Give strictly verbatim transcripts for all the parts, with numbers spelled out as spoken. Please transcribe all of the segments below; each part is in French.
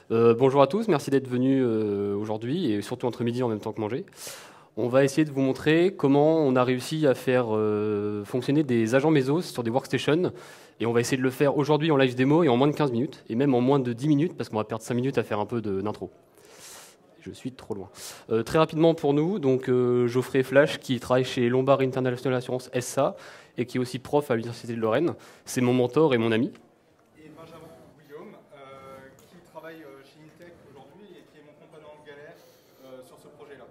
Euh, bonjour à tous, merci d'être venus euh, aujourd'hui et surtout entre midi en même temps que manger. On va essayer de vous montrer comment on a réussi à faire euh, fonctionner des agents Mesos sur des workstations et on va essayer de le faire aujourd'hui en live démo et en moins de quinze minutes et même en moins de dix minutes parce qu'on va perdre cinq minutes à faire un peu d'intro. Je suis trop loin. Euh, très rapidement pour nous, donc euh, Geoffrey Flash qui travaille chez Lombard International Assurance S A et qui est aussi prof à l'Université de Lorraine. C'est mon mentor et mon ami. Et Benjamin Guillaume euh, qui travaille euh, chez Intech aujourd'hui et qui est mon compagnon de galère euh, sur ce projet-là.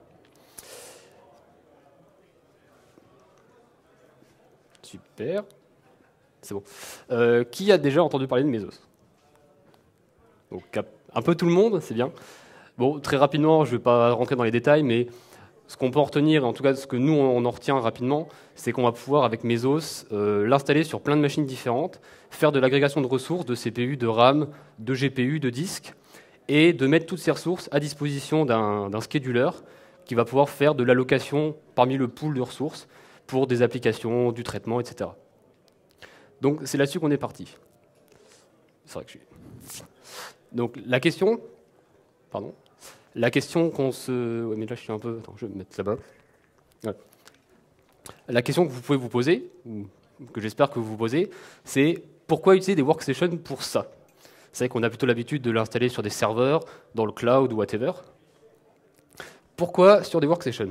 Super. C'est bon. Euh, qui a déjà entendu parler de Mesos? Donc, un peu tout le monde, c'est bien. Bon, très rapidement, je ne vais pas rentrer dans les détails, mais ce qu'on peut en retenir, en tout cas ce que nous on en retient rapidement, c'est qu'on va pouvoir avec Mesos euh, l'installer sur plein de machines différentes, faire de l'agrégation de ressources, de C P U, de RAM, de G P U, de disques, et de mettre toutes ces ressources à disposition d'un scheduler qui va pouvoir faire de l'allocation parmi le pool de ressources pour des applications, du traitement, et cetera. Donc c'est là-dessus qu'on est parti. C'est vrai que je suis... Donc la question... Pardon. La question qu'on se... Ouais, mais là, je suis un peu... Attends, je vais me mettre là-bas. Ouais. La question que vous pouvez vous poser, ou que j'espère que vous vous posez, c'est pourquoi utiliser des workstations pour ça? Vous savez qu'on a plutôt l'habitude de l'installer sur des serveurs, dans le cloud ou whatever. Pourquoi sur des workstations?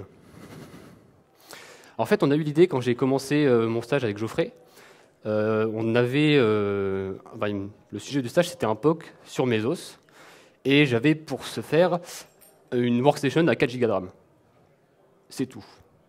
En fait, on a eu l'idée, quand j'ai commencé euh, mon stage avec Geoffrey, euh, on avait... Euh, bah, une... Le sujet du stage, c'était un P O C sur Mesos, et j'avais pour ce faire une workstation à quatre gigas de RAM. C'est tout.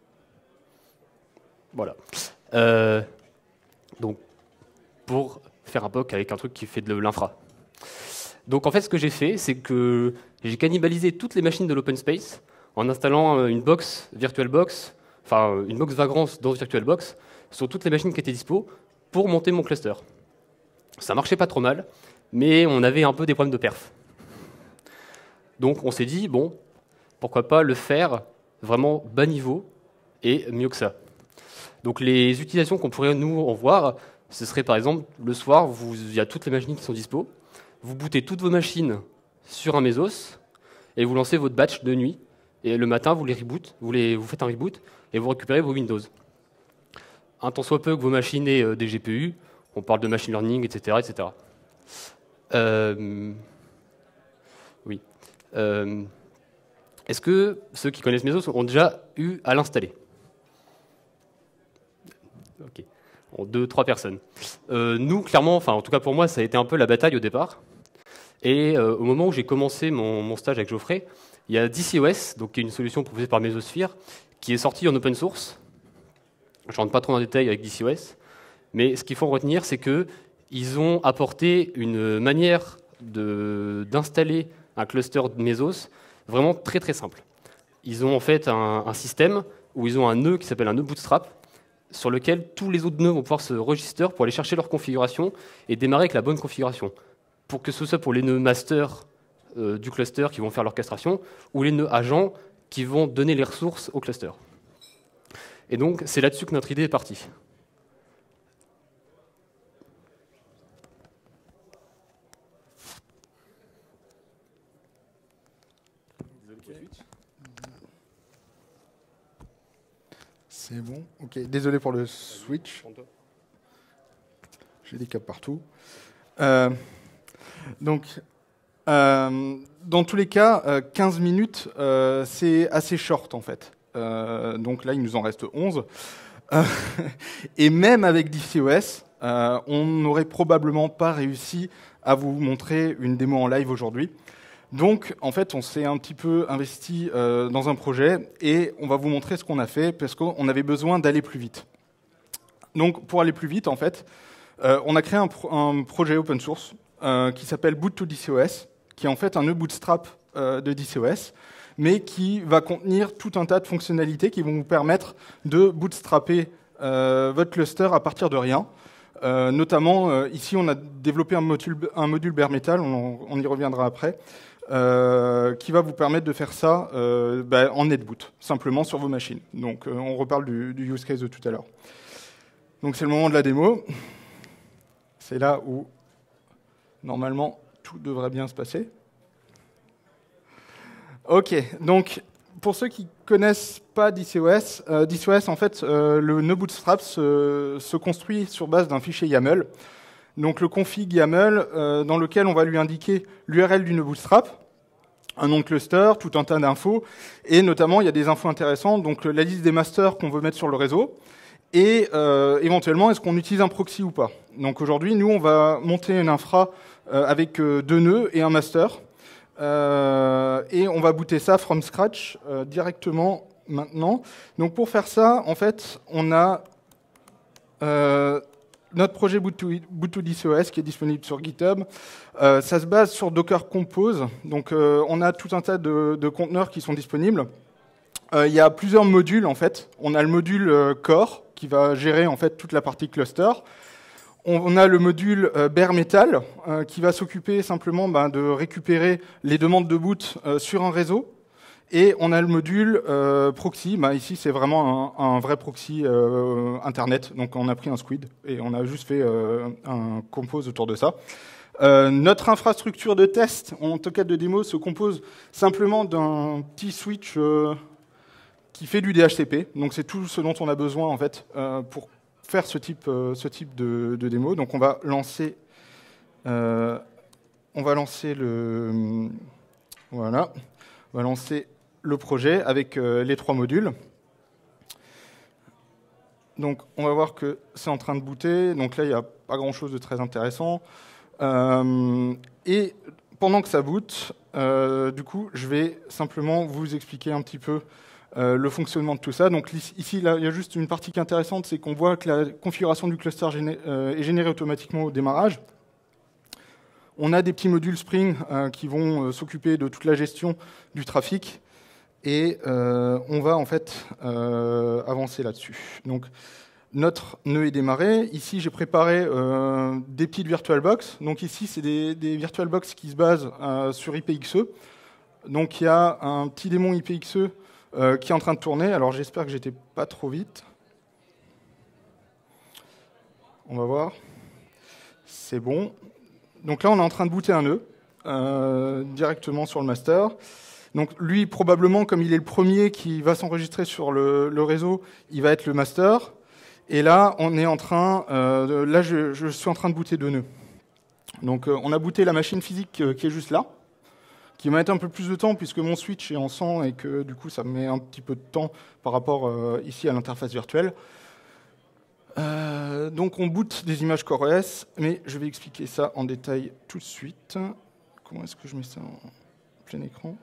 Voilà. Euh, donc, pour faire un P O C avec un truc qui fait de l'infra. Donc, en fait, ce que j'ai fait, c'est que j'ai cannibalisé toutes les machines de l'open space en installant une box, VirtualBox, enfin, une box Vagrant dans VirtualBox, sur toutes les machines qui étaient dispo pour monter mon cluster. Ça marchait pas trop mal, mais on avait un peu des problèmes de perf. Donc on s'est dit, bon, pourquoi pas le faire vraiment bas niveau et mieux que ça. Donc les utilisations qu'on pourrait nous en voir, ce serait par exemple, le soir, vous, il y a toutes les machines qui sont dispo, vous bootez toutes vos machines sur un Mesos, et vous lancez votre batch de nuit, et le matin, vous les reboot, vous, les, vous faites un reboot, et vous récupérez vos Windows. Un tant soit peu que vos machines aient euh, des G P U, on parle de machine learning, et cetera, et cetera. Euh, oui. Euh, Est-ce que ceux qui connaissent Mesos ont déjà eu à l'installer? Ok. Bon, deux, trois personnes. Euh, nous, clairement, enfin en tout cas pour moi, ça a été un peu la bataille au départ. Et euh, au moment où j'ai commencé mon, mon stage avec Geoffrey, il y a DCOS, donc qui est une solution proposée par Mesosphere, qui est sortie en open source. Je ne rentre pas trop dans le détail avec DCOS, mais ce qu'il faut retenir, c'est qu'ils ont apporté une manière d'installer un cluster de Mesos vraiment très très simple. Ils ont en fait un, un système où ils ont un nœud qui s'appelle un nœud bootstrap, sur lequel tous les autres nœuds vont pouvoir se register pour aller chercher leur configuration et démarrer avec la bonne configuration. Pour que ce soit pour les nœuds master euh, du cluster qui vont faire l'orchestration, ou les nœuds agents qui vont donner les ressources au cluster. Et donc c'est là-dessus que notre idée est partie. C'est bon. Ok. Désolé pour le switch. J'ai des câbles partout. Euh, donc, euh, dans tous les cas, euh, quinze minutes, euh, c'est assez short en fait. Euh, donc là, il nous en reste onze. Euh, et même avec DCOS, euh, on n'aurait probablement pas réussi à vous montrer une démo en live aujourd'hui. Donc, en fait, on s'est un petit peu investi euh, dans un projet et on va vous montrer ce qu'on a fait parce qu'on avait besoin d'aller plus vite. Donc, pour aller plus vite, en fait, euh, on a créé un, pro un projet open source euh, qui s'appelle boot to DCOS, qui est en fait un nœud bootstrap euh, de DCOS, mais qui va contenir tout un tas de fonctionnalités qui vont vous permettre de bootstrapper euh, votre cluster à partir de rien. Euh, notamment, euh, ici, on a développé un module, un module bare metal, on, on y reviendra après, Euh, qui va vous permettre de faire ça euh, bah, en netboot, simplement sur vos machines. Donc euh, on reparle du, du use case de tout à l'heure. Donc c'est le moment de la démo. C'est là où, normalement, tout devrait bien se passer. Ok, donc pour ceux qui connaissent pas DCOS, euh, DCOS en fait, euh, le nœud Bootstrap se, se construit sur base d'un fichier YAML. Donc le config YAML euh, dans lequel on va lui indiquer l'U R L du nœud Bootstrap, un nom de cluster, tout un tas d'infos, et notamment il y a des infos intéressantes, donc la liste des masters qu'on veut mettre sur le réseau, et euh, éventuellement est-ce qu'on utilise un proxy ou pas. Donc aujourd'hui, nous on va monter une infra euh, avec euh, deux nœuds et un master. Euh, et on va booter ça from scratch euh, directement maintenant. Donc pour faire ça, en fait, on a euh, notre projet boot to, boot to DCOS qui est disponible sur GitHub. Euh, ça se base sur Docker Compose. Donc euh, on a tout un tas de, de conteneurs qui sont disponibles. Euh, il y a plusieurs modules en fait. On a le module euh, core qui va gérer en fait toute la partie cluster. On a le module euh, bare metal euh, qui va s'occuper simplement ben, de récupérer les demandes de boot euh, sur un réseau. Et on a le module euh, proxy. Ben, ici, c'est vraiment un, un vrai proxy euh, Internet. Donc, on a pris un squid et on a juste fait euh, un compose autour de ça. Euh, notre infrastructure de test, en tout cas de démo, se compose simplement d'un petit switch euh, qui fait du D H C P. Donc, c'est tout ce dont on a besoin en fait euh, pour faire ce type, euh, ce type de, de démo. Donc on va lancer, euh, on va lancer le, voilà, on va lancer le projet avec euh, les trois modules. Donc on va voir que c'est en train de booter. Donc là il n'y a pas grand chose de très intéressant. Euh, et pendant que ça boot, euh, du coup je vais simplement vous expliquer un petit peu Euh, le fonctionnement de tout ça. Donc ici, là, il y a juste une partie qui est intéressante, c'est qu'on voit que la configuration du cluster géné euh, est générée automatiquement au démarrage. On a des petits modules Spring euh, qui vont euh, s'occuper de toute la gestion du trafic et euh, on va en fait euh, avancer là-dessus. Donc notre nœud est démarré. Ici, j'ai préparé euh, des petites VirtualBox. Donc ici, c'est des, des VirtualBox qui se basent euh, sur I P X E. Donc il y a un petit démon I P X E Euh, qui est en train de tourner. Alors j'espère que j'étais pas trop vite. On va voir. C'est bon. Donc là, on est en train de booter un nœud euh, directement sur le master. Donc lui, probablement, comme il est le premier qui va s'enregistrer sur le, le réseau, il va être le master. Et là, on est en train. Euh, de, là, je, je suis en train de booter deux nœuds. Donc euh, on a booté la machine physique euh, qui est juste là, qui va mettre un peu plus de temps puisque mon switch est en cent et que du coup ça met un petit peu de temps par rapport euh, ici à l'interface virtuelle. Euh, donc on boot des images CoreOS, mais je vais expliquer ça en détail tout de suite. Comment est-ce que je mets ça en plein écran?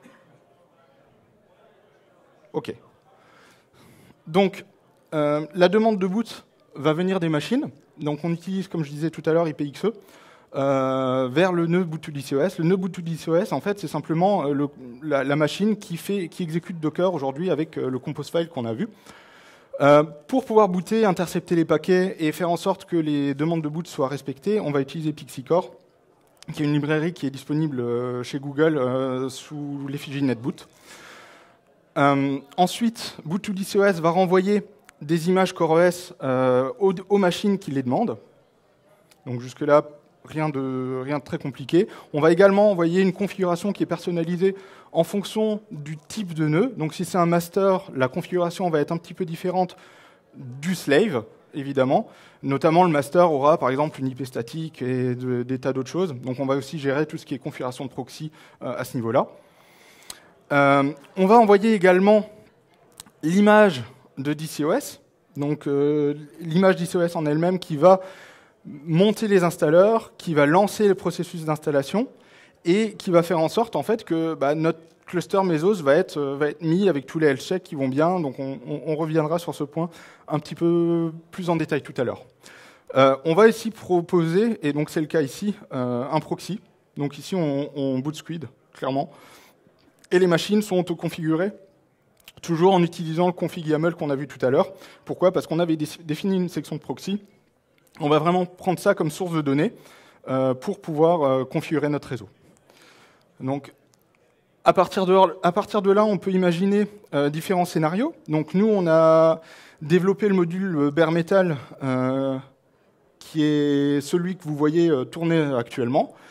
Ok. Donc euh, la demande de boot va venir des machines. Donc on utilise, comme je disais tout à l'heure, I P X E. Euh, vers le nœud boot to DCOS. Le nœud boot to DCOS, en fait, c'est simplement euh, le, la, la machine qui, fait, qui exécute Docker aujourd'hui avec euh, le compose file qu'on a vu. Euh, pour pouvoir booter, intercepter les paquets et faire en sorte que les demandes de boot soient respectées, on va utiliser PixieCore, qui est une librairie qui est disponible euh, chez Google euh, sous l'effigie NetBoot. Euh, ensuite, boot to DCOS va renvoyer des images CoreOS euh, aux, aux machines qui les demandent. Donc jusque-là, Rien de, rien de très compliqué. On va également envoyer une configuration qui est personnalisée en fonction du type de nœud. Donc si c'est un master, la configuration va être un petit peu différente du slave, évidemment. Notamment, le master aura par exemple une I P statique et de, des tas d'autres choses. Donc on va aussi gérer tout ce qui est configuration de proxy euh, à ce niveau-là. Euh, on va envoyer également l'image de DCOS. Donc euh, l'image DCOS en elle-même qui va monter les installeurs, qui va lancer le processus d'installation et qui va faire en sorte en fait que bah, notre cluster Mesos va être, euh, va être mis avec tous les health checks qui vont bien. Donc on, on, on reviendra sur ce point un petit peu plus en détail tout à l'heure. Euh, on va ici proposer, et donc c'est le cas ici, euh, un proxy. Donc ici on, on boot Squid, clairement. Et les machines sont auto-configurées, toujours en utilisant le config YAML qu'on a vu tout à l'heure. Pourquoi? Parce qu'on avait défini une section de proxy. On va vraiment prendre ça comme source de données euh, pour pouvoir euh, configurer notre réseau. Donc, à partir de, à partir de là, on peut imaginer euh, différents scénarios. Donc, nous, on a développé le module bare metal, euh, qui est celui que vous voyez euh, tourner actuellement.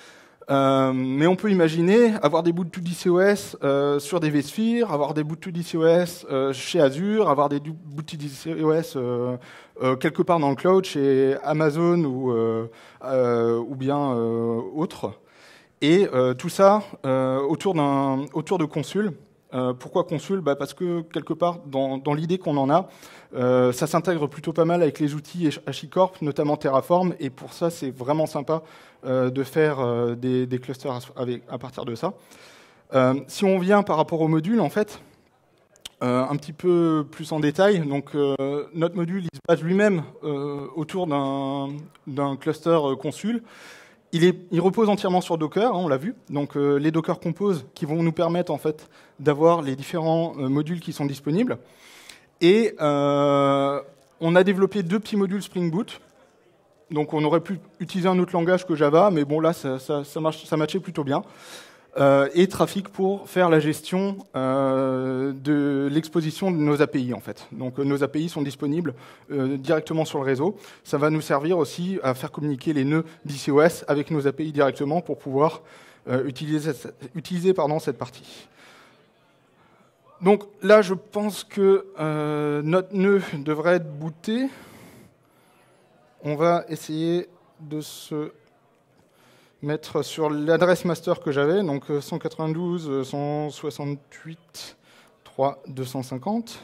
Euh, mais on peut imaginer avoir des bouts de DCOS euh, sur des vSphere, avoir des bouts de DCOS euh, chez Azure, avoir des bouts de DCOS euh, euh, quelque part dans le cloud chez Amazon ou, euh, euh, ou bien euh, autre. Et euh, tout ça euh, autour, d'un, autour de Consul. Euh, pourquoi Consul ? Bah parce que quelque part, dans, dans l'idée qu'on en a, euh, ça s'intègre plutôt pas mal avec les outils HashiCorp, notamment Terraform, et pour ça, c'est vraiment sympa euh, de faire euh, des, des clusters avec, à partir de ça. Euh, si on vient par rapport au module, en fait, euh, un petit peu plus en détail, donc euh, notre module, il se base lui-même euh, autour d'un, d'un cluster Consul. Il, est, il repose entièrement sur Docker, hein, on l'a vu. Donc euh, les Docker Compose qui vont nous permettre en fait d'avoir les différents euh, modules qui sont disponibles. Et euh, on a développé deux petits modules Spring Boot. Donc on aurait pu utiliser un autre langage que Java, mais bon là ça, ça, ça, marche, ça matchait plutôt bien. Euh, et Traefik pour faire la gestion euh, de l'exposition de nos A P I en fait. Donc euh, nos A P I sont disponibles euh, directement sur le réseau. Ça va nous servir aussi à faire communiquer les nœuds DCOS avec nos A P I directement pour pouvoir euh, utiliser, utiliser pardon, cette partie. Donc là, je pense que euh, notre nœud devrait être booté. On va essayer de se mettre sur l'adresse master que j'avais, donc cent quatre-vingt-douze, cent soixante-huit, trois, deux cent cinquante.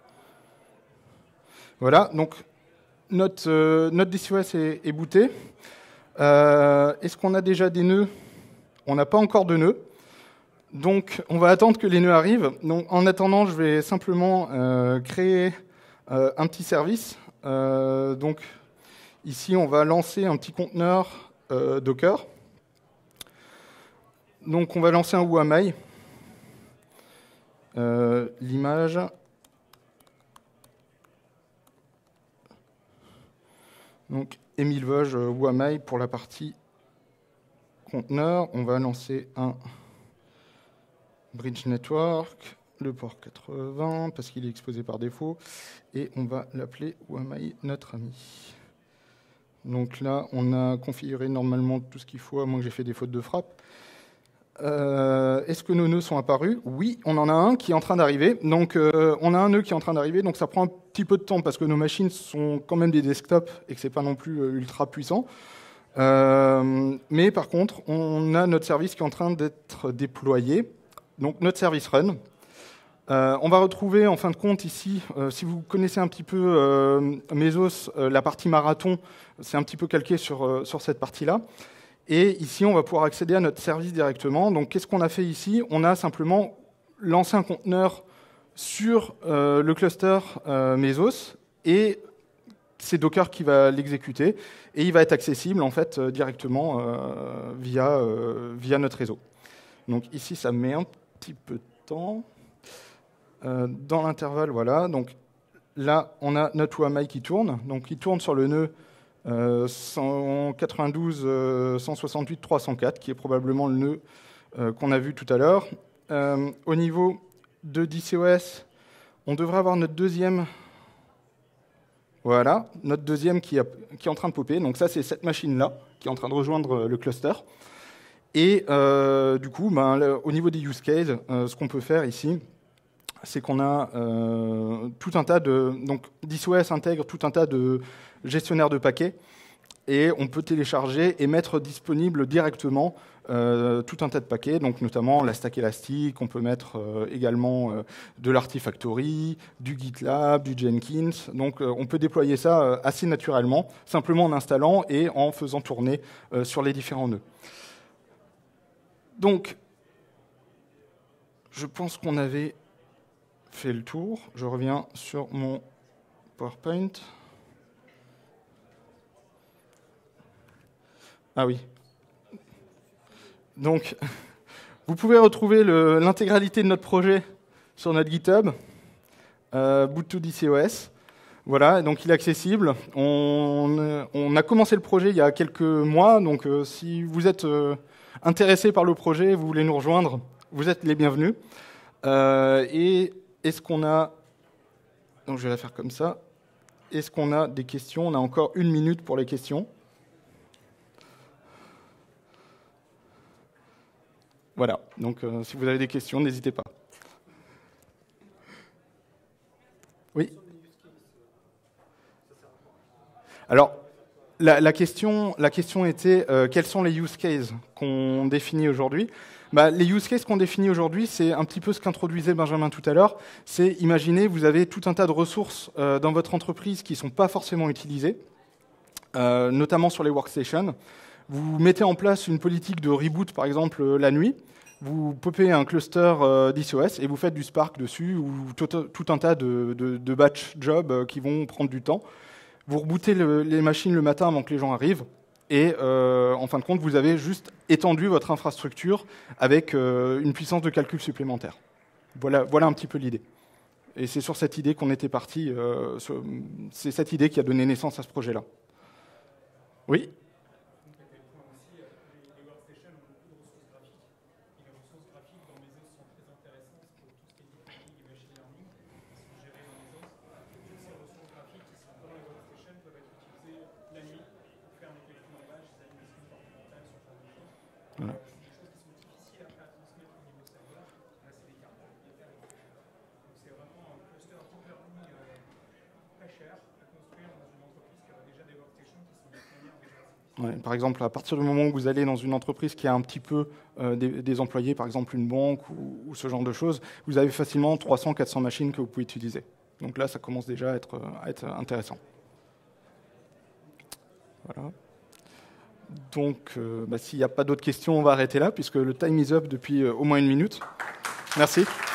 Voilà, donc notre, euh, notre DCOS est, est booté. Euh, est-ce qu'on a déjà des nœuds ? On n'a pas encore de nœuds. Donc on va attendre que les nœuds arrivent. Donc, en attendant, je vais simplement euh, créer euh, un petit service. Euh, donc ici, on va lancer un petit conteneur euh, Docker. Donc on va lancer un Wamai. Euh, l'image. Donc Emilvoj euh, Wamai pour la partie conteneur. On va lancer un Bridge Network, le port quatre-vingts parce qu'il est exposé par défaut. Et on va l'appeler Wamai notre ami. Donc là, on a configuré normalement tout ce qu'il faut, à moins que j'ai fait des fautes de frappe. Euh, est-ce que nos nœuds sont apparus ? Oui, on en a un qui est en train d'arriver. Donc, euh, on a un nœud qui est en train d'arriver. Donc, ça prend un petit peu de temps parce que nos machines sont quand même des desktops et que c'est pas non plus euh, ultra puissant. Euh, mais par contre, on a notre service qui est en train d'être déployé. Donc, notre service run. Euh, on va retrouver en fin de compte ici, euh, si vous connaissez un petit peu euh, Mesos, euh, la partie marathon, c'est un petit peu calqué sur, euh, sur cette partie-là. Et ici, on va pouvoir accéder à notre service directement. Donc, qu'est-ce qu'on a fait ici ? On a simplement lancé un conteneur sur euh, le cluster euh, Mesos et c'est Docker qui va l'exécuter et il va être accessible en fait euh, directement euh, via, euh, via notre réseau. Donc ici, ça met un petit peu de temps. Euh, dans l'intervalle, voilà. Donc là, on a notre Wamai qui tourne. Donc, il tourne sur le nœud Euh, cent quatre-vingt-douze, euh, cent soixante-huit, trois cent quatre, qui est probablement le nœud euh, qu'on a vu tout à l'heure. Euh, au niveau de DCOS, on devrait avoir notre deuxième, voilà, notre deuxième qui, a, qui est en train de popper. Donc ça, c'est cette machine-là qui est en train de rejoindre le cluster. Et euh, du coup, ben, le, au niveau des use cases, euh, ce qu'on peut faire ici, c'est qu'on a euh, tout un tas de... Donc, DCOS intègre tout un tas de gestionnaires de paquets et on peut télécharger et mettre disponible directement euh, tout un tas de paquets, donc notamment la Stack Elastic, on peut mettre euh, également euh, de l'Artifactory, du GitLab, du Jenkins. Donc, euh, on peut déployer ça euh, assez naturellement, simplement en installant et en faisant tourner euh, sur les différents nœuds. Donc, je pense qu'on avait fait le tour. Je reviens sur mon PowerPoint. Ah oui. Donc, vous pouvez retrouver le, l'intégralité de notre projet sur notre GitHub, euh, boot to DCOS. Voilà, donc il est accessible. On, on a commencé le projet il y a quelques mois, donc euh, si vous êtes euh, intéressé par le projet, vous voulez nous rejoindre, vous êtes les bienvenus. Euh, et est-ce qu'on a... Donc je vais la faire comme ça. Est-ce qu'on a des questions ? On a encore une minute pour les questions. Voilà, donc euh, si vous avez des questions, n'hésitez pas. Oui. Alors, la, la, question, la question était euh, quels sont les use cases qu'on définit aujourd'hui? Bah, les use cases qu'on définit aujourd'hui, c'est un petit peu ce qu'introduisait Benjamin tout à l'heure. C'est, imaginez, vous avez tout un tas de ressources euh, dans votre entreprise qui ne sont pas forcément utilisées, euh, notamment sur les workstations. Vous mettez en place une politique de reboot, par exemple, euh, la nuit. Vous popez un cluster euh, d'I C O S et vous faites du Spark dessus ou tout, tout un tas de, de, de batch jobs euh, qui vont prendre du temps. Vous rebootez le, les machines le matin avant que les gens arrivent et euh, en fin de compte, vous avez juste étendu votre infrastructure avec euh, une puissance de calcul supplémentaire. Voilà, voilà un petit peu l'idée. Et c'est sur cette idée qu'on était parti. Euh, c'est cette idée qui a donné naissance à ce projet-là. Oui ? Voilà. Ouais, par exemple, à partir du moment où vous allez dans une entreprise qui a un petit peu euh, des, des employés, par exemple une banque ou, ou ce genre de choses, vous avez facilement trois cents à quatre cents machines que vous pouvez utiliser. Donc là, ça commence déjà à être, à être intéressant. Voilà. Donc, euh, bah, s'il n'y a pas d'autres questions, on va arrêter là, puisque le time is up depuis euh, au moins une minute. Merci.